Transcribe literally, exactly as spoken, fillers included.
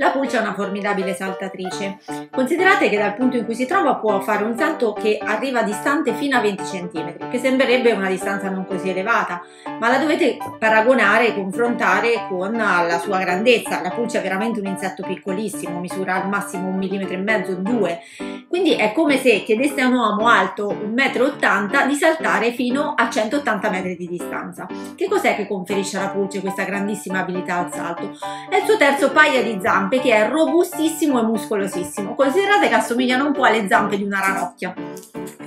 La pulce è una formidabile saltatrice. Considerate che dal punto in cui si trova può fare un salto che arriva distante fino a venti centimetri, che sembrerebbe una distanza non così elevata, ma la dovete paragonare e confrontare con la sua grandezza. La pulce è veramente un insetto piccolissimo, misura al massimo un millimetro e mezzo, due. Quindi è come se chiedeste a un uomo alto un metro e ottanta di saltare fino a centottanta metri di distanza. Che cos'è che conferisce alla pulce questa grandissima abilità al salto? È il suo terzo paio di zampe, che è robustissimo e muscolosissimo. Considerate che assomigliano un po' alle zampe di una ranocchia.